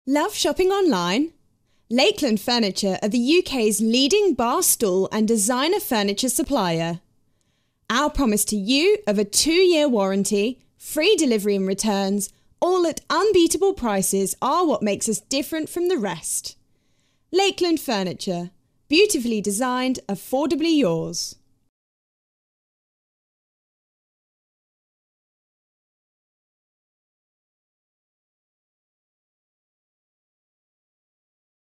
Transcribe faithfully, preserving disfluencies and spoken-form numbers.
Love shopping online? Lakeland Furniture are the U K's leading bar stool and designer furniture supplier. Our promise to you of a two-year warranty, free delivery and returns, all at unbeatable prices are what makes us different from the rest. Lakeland Furniture. Beautifully designed, affordably yours.